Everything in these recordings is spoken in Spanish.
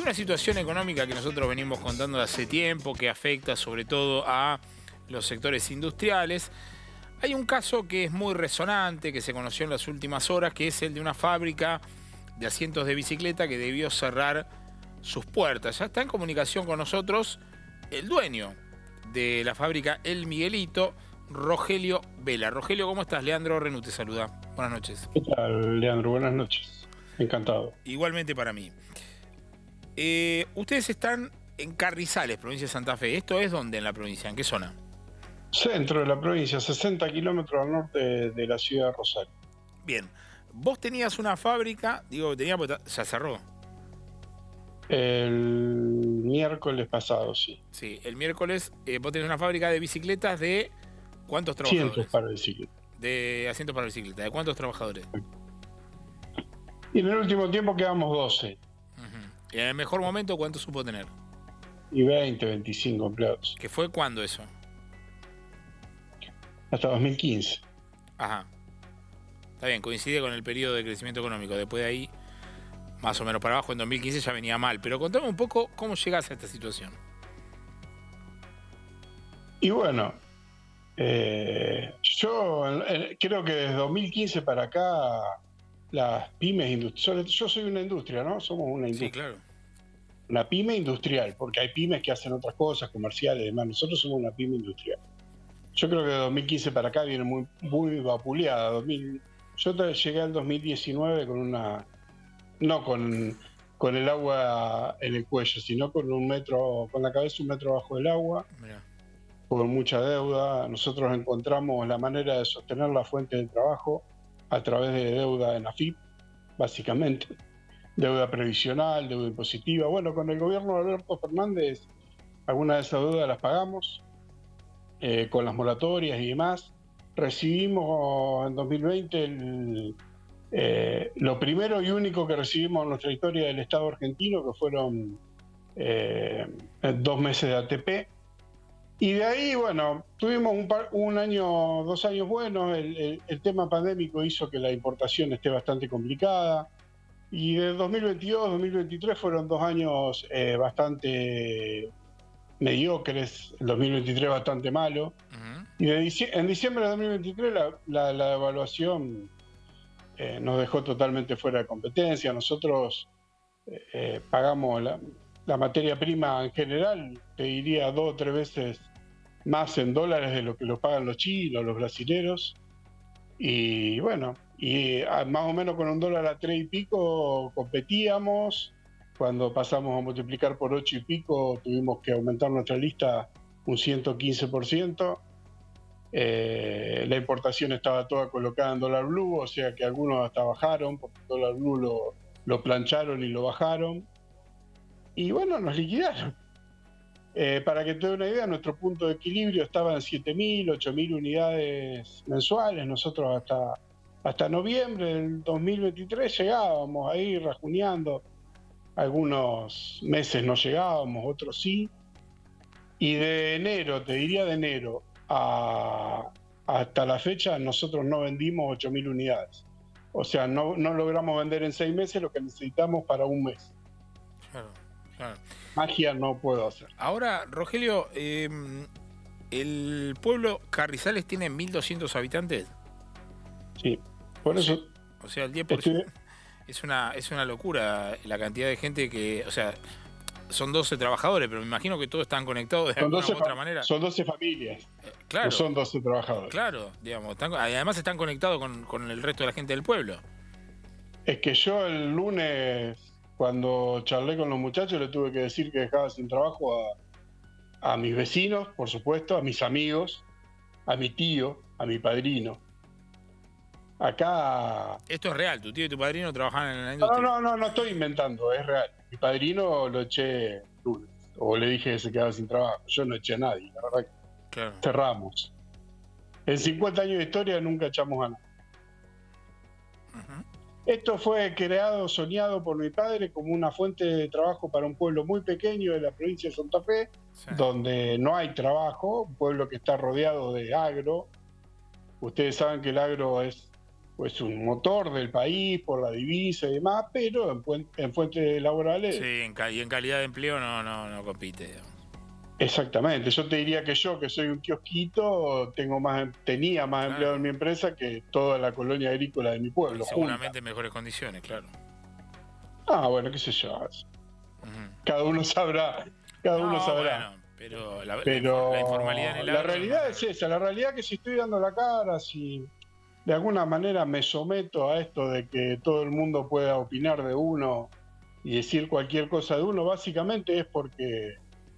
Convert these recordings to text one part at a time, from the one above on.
una situación económica que nosotros venimos contando hace tiempo, que afecta sobre todo a los sectores industriales. Hay un caso que es muy resonante, que se conoció en las últimas horas, que es el de una fábrica de asientos de bicicleta que debió cerrar sus puertas. Ya está en comunicación con nosotros el dueño de la fábrica El Miguelito, Rogelio Vela. Rogelio, ¿cómo estás? Leandro Renú te saluda. Buenas noches. ¿Qué tal, Leandro? Buenas noches. Encantado. Igualmente para mí. Ustedes están en Carrizales, provincia de Santa Fe. ¿Esto es dónde en la provincia? ¿En qué zona? Centro de la provincia, 60 kilómetros al norte de la ciudad de Rosario. Bien. Vos tenías una fábrica, digo, ya cerró. El miércoles pasado, sí. Sí, el miércoles vos tenés una fábrica de bicicletas de ¿cuántos trabajadores? Cientos para bicicleta. De asientos para bicicleta. ¿De cuántos trabajadores? Y en el último tiempo quedamos 12. Y en el mejor momento, ¿cuánto supo tener? Y 20, 25 empleados. ¿Qué fue cuándo eso? Hasta 2015. Ajá. Está bien, coincide con el periodo de crecimiento económico. Después de ahí, más o menos para abajo, en 2015 ya venía mal. Pero contame un poco cómo llegás a esta situación. Y bueno, yo creo que desde 2015 para acá, las pymes industriales, yo soy una industria, ¿no? Somos una industria. Sí, claro. Una pyme industrial, porque hay pymes que hacen otras cosas, comerciales y demás. Nosotros somos una pyme industrial. Yo creo que de 2015 para acá viene muy vapuleada. Yo llegué al 2019 con una... No con el agua en el cuello, sino con la cabeza 1 metro bajo el agua, Mirá. con mucha deuda. Nosotros encontramos la manera de sostener la fuente de trabajo a través de deuda en AFIP, básicamente. Deuda previsional, deuda impositiva. Bueno, con el gobierno de Alberto Fernández, algunas de esas deudas las pagamos, con las moratorias y demás. Recibimos en 2020 lo primero y único que recibimos en nuestra historia del Estado argentino, que fueron 2 meses de ATP. Y de ahí, bueno, tuvimos 2 años buenos. El tema pandémico hizo que la importación esté bastante complicada. Y de 2022, 2023 fueron 2 años bastante mediocres, el 2023 bastante malo. Y en diciembre de 2023 la devaluación nos dejó totalmente fuera de competencia. Nosotros pagamos la materia prima en general, te diría 2 o 3 veces más en dólares de lo que lo pagan los chinos, los brasileros. Y bueno, más o menos con $1 a 3 y pico competíamos. Cuando pasamos a multiplicar por 8 y pico, tuvimos que aumentar nuestra lista un 115%. La importación estaba toda colocada en dólar blue, o sea que algunos hasta bajaron, porque el dólar blue lo plancharon y lo bajaron. Y bueno, nos liquidaron. Para que te dé una idea, nuestro punto de equilibrio estaba en 7.000, 8.000 unidades mensuales. Nosotros hasta noviembre del 2023 llegábamos ahí rajuneando. Algunos meses no llegábamos, otros sí. Y de enero, te diría de enero hasta la fecha, nosotros no vendimos 8.000 unidades. O sea, no logramos vender en 6 meses lo que necesitamos para un mes. Claro, claro. Magia no puedo hacer. Ahora, Rogelio, ¿el pueblo Carrizales tiene 1.200 habitantes? Sí, por eso... O sea, el 10%. Es una locura la cantidad de gente que... O sea, son 12 trabajadores, pero me imagino que todos están conectados de alguna u otra manera. Son 12 familias. Claro. No son 12 trabajadores. Claro, digamos. Además están conectados con el resto de la gente del pueblo. Es que yo el lunes, cuando charlé con los muchachos, le tuve que decir que dejaba sin trabajo a mis vecinos, por supuesto, a mis amigos, a mi tío, a mi padrino. Acá... Esto es real, tu tío y tu padrino trabajan en la industria. No estoy inventando, es real. Mi padrino lo eché lunes, o le dije que se quedaba sin trabajo. Yo no eché a nadie, la verdad que claro. Cerramos. En 50 años de historia nunca echamos a nadie. Esto fue creado, soñado por mi padre como una fuente de trabajo para un pueblo muy pequeño de la provincia de Santa Fe, sí, donde no hay trabajo, un pueblo que está rodeado de agro. Ustedes saben que el agro es pues un motor del país por la divisa y demás, pero en fuentes laborales... Sí, y en calidad de empleo no compite, digamos. Exactamente, yo te diría que yo, que soy un kiosquito, tenía más Claro. empleados en mi empresa que toda la colonia agrícola de mi pueblo. Y seguramente en mejores condiciones, claro. Ah, bueno, qué sé yo. Cada uno sabrá, Bueno, pero la informalidad en el la agro realidad es esa, la realidad es que si estoy dando la cara, si de alguna manera me someto a esto de que todo el mundo pueda opinar de uno y decir cualquier cosa de uno, básicamente es porque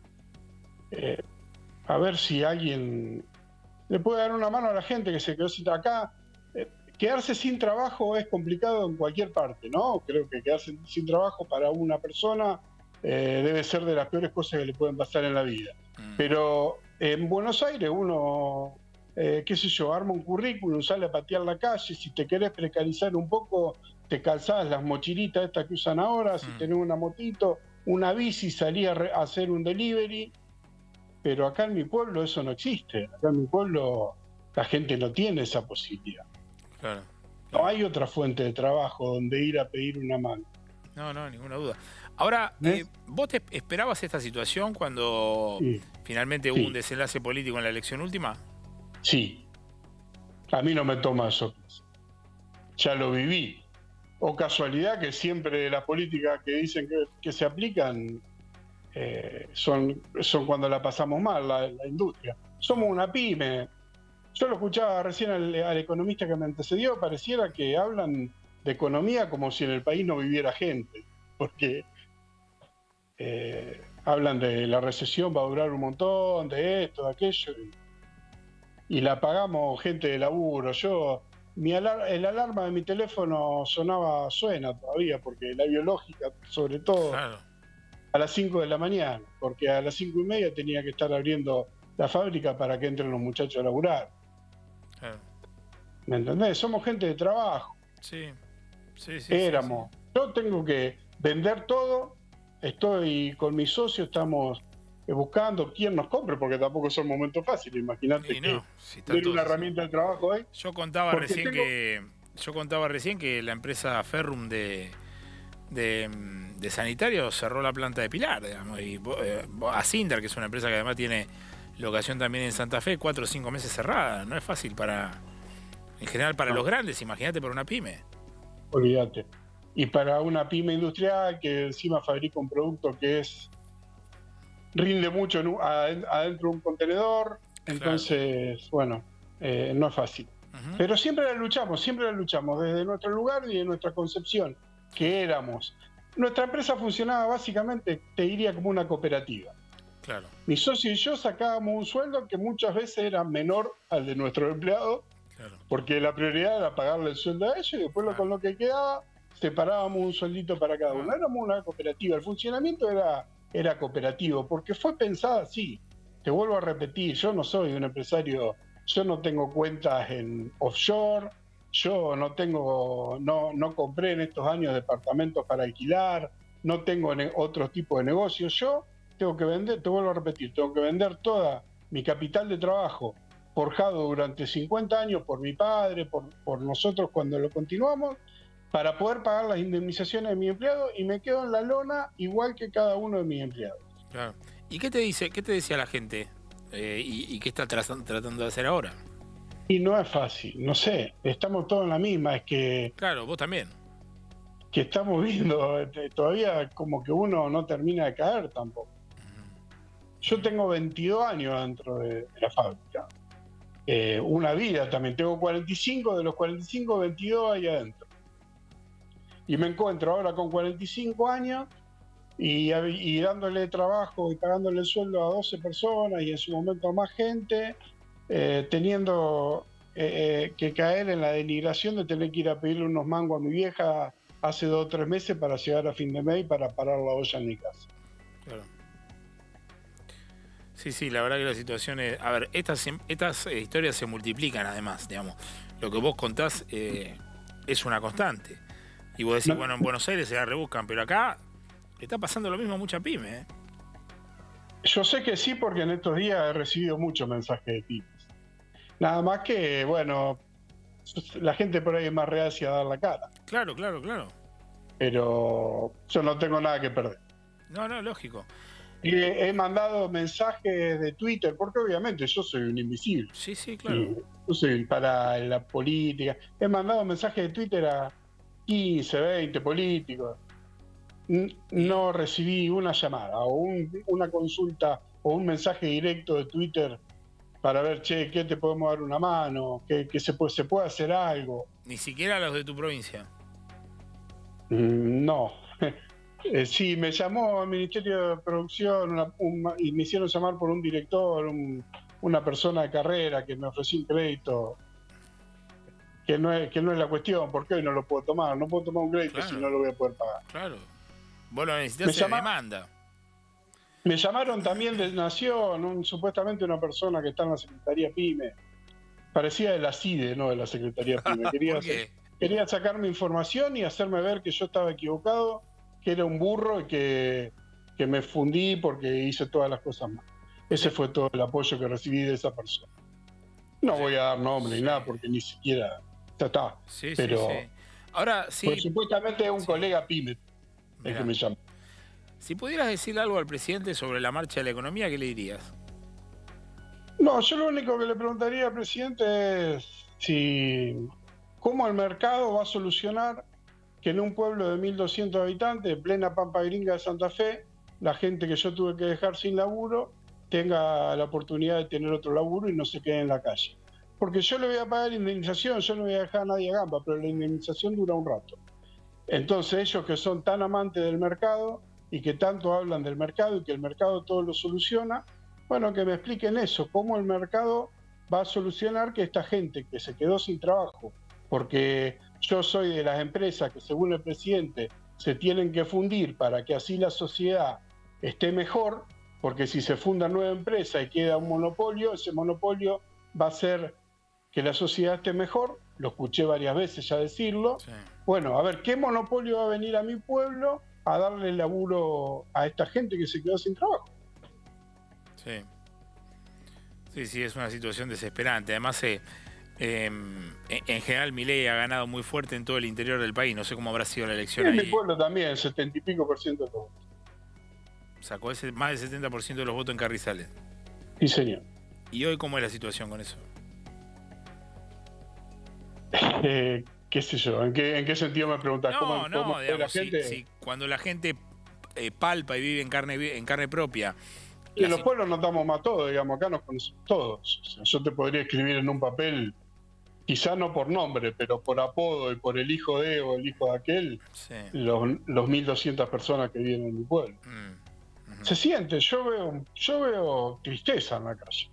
a ver si alguien le puede dar una mano a la gente que se quedó sin acá. Quedarse sin trabajo es complicado en cualquier parte, ¿no? Creo que quedarse sin trabajo para una persona debe ser de las peores cosas que le pueden pasar en la vida. Pero en Buenos Aires uno, qué sé yo, arma un currículum, sale a patear la calle, si te querés precarizar un poco, te calzás las mochilitas estas que usan ahora, si tenés una motito, una bici, salí a hacer un delivery. Pero acá en mi pueblo eso no existe. Acá en mi pueblo la gente no tiene esa posibilidad. Claro. No hay otra fuente de trabajo donde ir a pedir una mano. No, ninguna duda. Ahora, ¿vos te esperabas esta situación cuando finalmente hubo un desenlace político en la elección última? Sí. A mí no me toma de sorpresa. Ya lo viví. O casualidad que siempre las políticas que dicen que se aplican son cuando la pasamos mal, la industria. Somos una pyme. Yo lo escuchaba recién al economista que me antecedió, pareciera que hablan de economía como si en el país no viviera gente, porque hablan de la recesión va a durar un montón, de esto, de aquello, y la pagamos gente de laburo. El alarma de mi teléfono suena todavía, porque la biológica, sobre todo, a las 5 de la mañana, porque a las 5:30 tenía que estar abriendo la fábrica para que entren los muchachos a laburar. ¿Me entendés? Somos gente de trabajo. Sí. Éramos. Yo tengo que vender todo. Estoy con mi socio, estamos buscando quién nos compre, porque tampoco son momentos fáciles. Imagínate que tener una herramienta de trabajo ahí. Yo contaba recién que la empresa Ferrum de sanitario cerró la planta de Pilar, digamos, y Asindar, que es una empresa que además tiene locación también en Santa Fe, 4 o 5 meses cerrada. No es fácil en general para los grandes, imagínate para una pyme. Olvídate. Y para una pyme industrial que encima fabrica un producto que rinde mucho adentro de un contenedor, entonces, bueno, no es fácil. Pero siempre la luchamos desde nuestro lugar y de nuestra concepción, que éramos. Nuestra empresa funcionaba básicamente, te diría, como una cooperativa. Claro. Mi socio y yo sacábamos un sueldo que muchas veces era menor al de nuestro empleado, porque la prioridad era pagarle el sueldo a ellos y después con lo que quedaba separábamos un sueldito para cada uno. Éramos una cooperativa, el funcionamiento era cooperativo, porque fue pensada así. Te vuelvo a repetir, yo no soy un empresario, yo no tengo cuentas en offshore, yo no compré en estos años departamentos para alquilar, no tengo otro tipo de negocios. Yo tengo que vender, te vuelvo a repetir, tengo que vender toda mi capital de trabajo forjado durante 50 años por mi padre, por nosotros cuando lo continuamos, para poder pagar las indemnizaciones de mi empleado, y me quedo en la lona igual que cada uno de mis empleados. Claro. ¿Y qué te decía la gente? ¿Y qué está tratando de hacer ahora? Y no es fácil, no sé, estamos todos en la misma, es que... Claro, vos también. Que estamos viendo, todavía como que uno no termina de caer tampoco. Yo tengo 22 años dentro de la fábrica. Una vida también, tengo 45, de los 45, 22 ahí adentro. Y me encuentro ahora con 45 años y dándole trabajo y pagándole el sueldo a 12 personas y en su momento a más gente, teniendo que caer en la denigración de tener que ir a pedirle unos mangos a mi vieja hace 2 o 3 meses para llegar a fin de mes y para parar la olla en mi casa. Claro. Sí, la verdad que la situación es... A ver, estas historias se multiplican además, digamos. Lo que vos contás es una constante. Y vos decís, bueno, en Buenos Aires se la rebuscan, pero acá le está pasando lo mismo a mucha pyme, ¿eh? Yo sé que sí, porque en estos días he recibido muchos mensajes de pymes. Nada más que, bueno, la gente por ahí es más reacia a dar la cara. Claro, claro, claro. Pero yo no tengo nada que perder. No, no, lógico. Y he mandado mensajes de Twitter, porque obviamente yo soy un invisible. Sí, sí, claro. Y yo soy para la política. He mandado mensajes de Twitter a 15, 20 políticos. No recibí una llamada o una consulta o un mensaje directo de Twitter para ver, che, ¿qué te podemos dar una mano? ¿Que se puede hacer algo? Ni siquiera los de tu provincia. No. Sí, me llamó al Ministerio de Producción y me hicieron llamar por un director, una persona de carrera que me ofreció un crédito, que no es la cuestión, porque hoy no lo puedo tomar. No puedo tomar un crédito si no lo voy a poder pagar. Claro. Vos lo necesitas de demanda. Me llamaron también de Nación, supuestamente una persona que está en la Secretaría PYME. Parecía de la CIDE, no de la Secretaría PYME. Quería sacarme información y hacerme ver que yo estaba equivocado, que era un burro y que me fundí porque hice todas las cosas mal. Ese fue todo el apoyo que recibí de esa persona. No voy a dar nombre ni nada porque ni siquiera ya está. Sí, pero sí, sí. Ahora sí. Pues, supuestamente es un colega PYME el que me llama. Si pudieras decirle algo al presidente sobre la marcha de la economía, ¿qué le dirías? No, yo lo único que le preguntaría al presidente es cómo el mercado va a solucionar que en un pueblo de 1.200 habitantes, en plena Pampa Gringa de Santa Fe, la gente que yo tuve que dejar sin laburo tenga la oportunidad de tener otro laburo y no se quede en la calle. Porque yo le voy a pagar indemnización, yo no voy a dejar a nadie a gamba, pero la indemnización dura un rato. Entonces ellos que son tan amantes del mercado y que tanto hablan del mercado y que el mercado todo lo soluciona, bueno, que me expliquen eso, cómo el mercado va a solucionar que esta gente que se quedó sin trabajo, porque yo soy de las empresas que según el presidente se tienen que fundir para que así la sociedad esté mejor, porque si se funda nueva empresa y queda un monopolio, ese monopolio va a hacer que la sociedad esté mejor, lo escuché varias veces ya decirlo. Sí. Bueno, a ver, ¿qué monopolio va a venir a mi pueblo a darle laburo a esta gente que se quedó sin trabajo? Sí. Sí, sí, es una situación desesperante. Además, en general Milei ha ganado muy fuerte en todo el interior del país. No sé cómo habrá sido la elección ahí. En mi pueblo también, 70 y pico % de los votos. Sacó más del 70% de los votos en Carrizales. Sí, señor. ¿Y hoy cómo es la situación con eso? ¿Qué sé yo? ¿En qué sentido me preguntás? ¿Cómo digamos, la gente? Si cuando la gente palpa y vive en carne propia. Y en los pueblos nos damos más todos, digamos, acá nos conocemos todos. O sea, yo te podría escribir en un papel, quizá no por nombre, pero por apodo y por el hijo de o el hijo de aquel, sí. los 1.200 personas que viven en mi pueblo. Se siente, yo veo tristeza en la calle.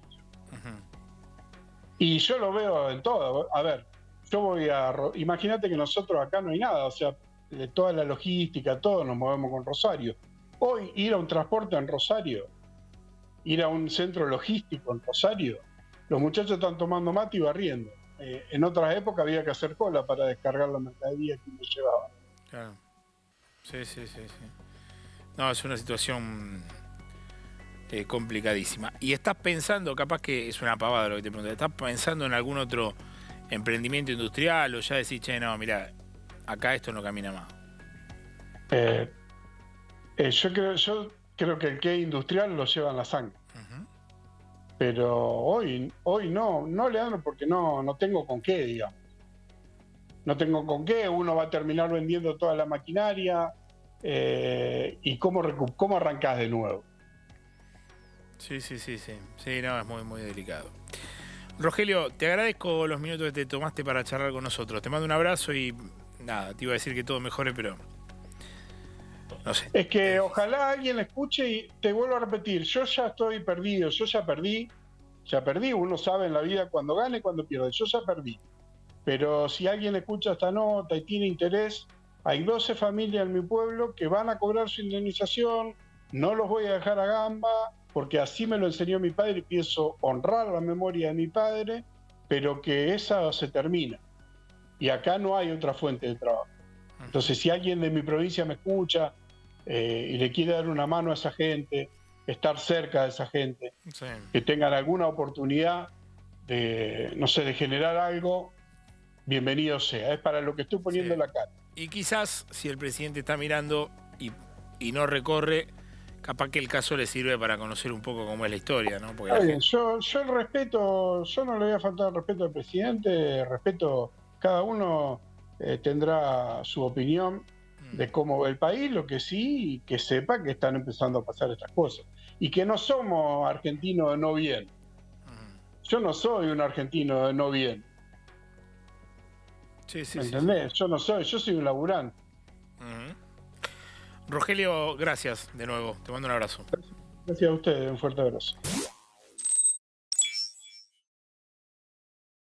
Y yo lo veo en todo. A ver, imagínate que nosotros acá no hay nada, o sea, de toda la logística, todos nos movemos con Rosario. Hoy ir a un transporte en Rosario, ir a un centro logístico en Rosario, los muchachos están tomando mate y barriendo. En otras épocas había que hacer cola para descargar la mercadería que uno llevaba. Claro. Sí, sí, sí, sí. No, es una situación complicadísima. Y estás pensando, capaz que es una pavada lo que te pregunto, ¿estás pensando en algún otro emprendimiento industrial o ya decís, che, no, mirá, acá esto no camina más? Yo creo que el que es industrial lo lleva en la sangre. Pero hoy no, Leandro, porque no tengo con qué, digamos. No tengo con qué, uno va a terminar vendiendo toda la maquinaria y cómo arrancás de nuevo. Sí, sí, sí, sí. Sí, no, es muy, muy delicado. Rogelio, te agradezco los minutos que te tomaste para charlar con nosotros. Te mando un abrazo y nada, te iba a decir que todo mejore, pero no sé. Es que ojalá alguien escuche y te vuelvo a repetir, yo ya estoy perdido, yo ya perdí, uno sabe en la vida cuando gana y cuando pierde, yo ya perdí. Pero si alguien escucha esta nota y tiene interés, hay 12 familias en mi pueblo que van a cobrar su indemnización, no los voy a dejar a gamba, porque así me lo enseñó mi padre y pienso honrar la memoria de mi padre, pero que esa se termina. Y acá no hay otra fuente de trabajo. Entonces, si alguien de mi provincia me escucha y le quiere dar una mano a esa gente, estar cerca de esa gente, sí, que tengan alguna oportunidad de, no sé, de generar algo, bienvenido sea. Es para lo que estoy poniendo Sí. la cara. Y quizás si el presidente está mirando y no recorre, capaz que el caso le sirve para conocer un poco cómo es la historia, ¿no? Porque Está la bien, gente... yo el respeto, yo no le voy a faltar el respeto al presidente, respeto, cada uno tendrá su opinión de cómo ve el país, lo que sí, que sepa que están empezando a pasar estas cosas. Y que no somos argentinos de no bien. Yo no soy un argentino de no bien. Sí, sí, ¿Me sí, entendés? Yo no soy, yo soy un laburante. Rogelio, gracias de nuevo. Te mando un abrazo. Gracias a ustedes, un fuerte abrazo.